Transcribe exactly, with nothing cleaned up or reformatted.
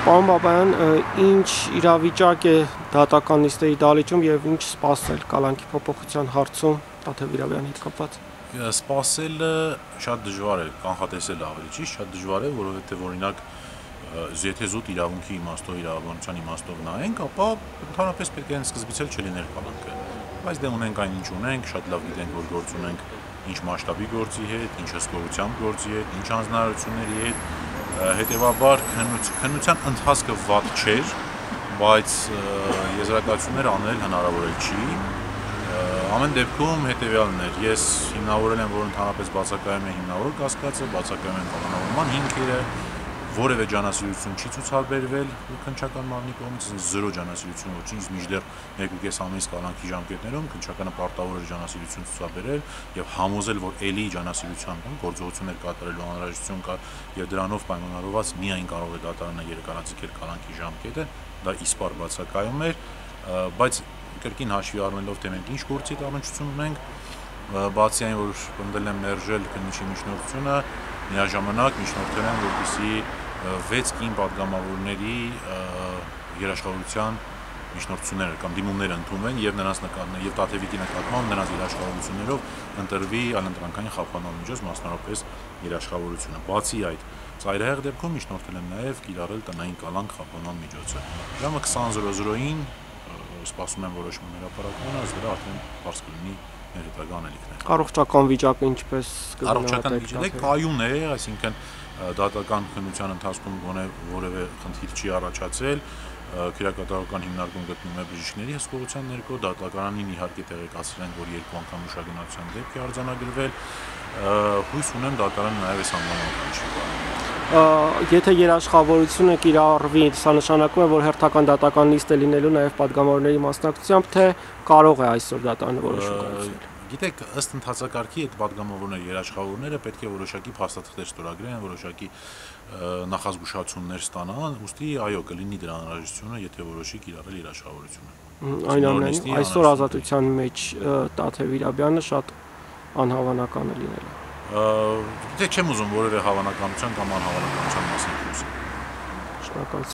Պարոն Բաբայան, ինչ իրավիճակ է դատական նիստերի դահլիճում եւ ինչ սպասել կալանքի փոփոխության հարցում Տաթևիրաբյանի հետ կապված։ Սպասելը շատ դժվար է, կանխատեսել ավելի ճիշտ, շատ դժվար է, որովհետեւ օրինակ եթե զուտ իրավունքի իմաստով, իրավաբանության իմաստով նայենք, ապա ընդհանրապես պետք է սկզբից էլ չլիներ կալանքը։ Բայց դե ունենք այն ինչ ունենք, շատ լավ գիտենք, որ գործ ունենք ինչ մասշտաբի գործի հետ, ինչ հսկողությամբ գործի հետ, ինչ հանձնարարությունների հետ, հետևաբար քննության ընթացքը վատ չէր, բայց եզրակացություններ անել հնարավոր չի։ Ամեն դեպքում հետևյալն էր, ես հիմնավորել եմ, որ ընդհանրապես բացակայում է հիմնավոր կասկածը, բացակայում են կանոնավորման հիմքերը, որևէ ջանասիրություն չի ցուցաբերվել քննչական մարմնի կողմից, զրո ջանասիրություն ոչինչ, մինչդեռ մեկ ու կես ամիս կալանքի ժամկետներում քննչականը պարտավոր էր ջանասիրություն ցուցաբերել եւ համոզել, որ ելի ջանասիրության գործողություններ կատարելու անհրաժեշտություն կա եւ դրանով պայմանավորված միայն կարող է դատարանը երկարաձգել կալանքի ժամկետը, դա իսպառ բացակայում էր, բայց կրկին հաշվի առնելով թե մենք ինչ գործի առնչություն ունենք, բացի այն, որ պնդել եմ մերժել քննիչի միջնորդությունը, միաժամանակ միջնորդել եմ, որպեսզի վեց կին պատգամավորների երաշխավորության միջնորդությունները կամ դիմումները ընդունվեն եւ նրանց նկատմամբ եւ Տաթևիկի նկատմամբ նրանց երաշխավորություններով ընտրվի այլընտրանքային խափանման միջոց, մասնավորապես երաշխավորությունը։ Բացի այդ, ծայրահեղ դեպքում միջնորդել եմ նաեւ կիրառել տնային կալանք խափանման միջոցը։ Ժամը քսան զրո զրոին սպասում եմ որոշման հրապարակմանը, ըստ դրա արդեն բարձ կլինի մեր հետագա անելիքները։ Առողջական վիճակը ինչպես Առողջական վիճակը կայուն է, այսինքն դատական քննության ընթացքում գոնե որևէ խնդիր չի առաջացել, քրեակատարական հիմնարկում գտնվում է բժիշկների հսկողության ներքո, դատականին իհարկե տեղեկացրել են, որ երկու անգամ ուշագնացության դեպք է արձանագրվել, հույս ունեմ դատարանը նաև այս անվանական չի կարող։ Եթե երաշխավորությունը կիրառվի, սա նշանակում է, որ հերթական դատական նիստ է լինելու նաև падգամավորների մասնակցությամբ, թե կարող է այսօր դատարանը որոշում կայացնել։ Գիտեք, ըստ ընթացակարգի այդ падգամավորները, երաշխավորները պետք է որոշակի փաստաթղթեր ստորագրեն, որոշակի նախազգուշացումներ ստանան, ուստի այո, կլինի դրա անհրաժեշտությունը, եթե որոշի կիրառել երաշխավորությունը։ Այնուամենայնիվ, այսօր ազատության մեջ Տաթևիրաբյանը շատ անհավանական է լինել։ Դե չեմ ուզում որևէ հավանականության կամ անհավանականության մասին խոսել։ Շնորհակալություն։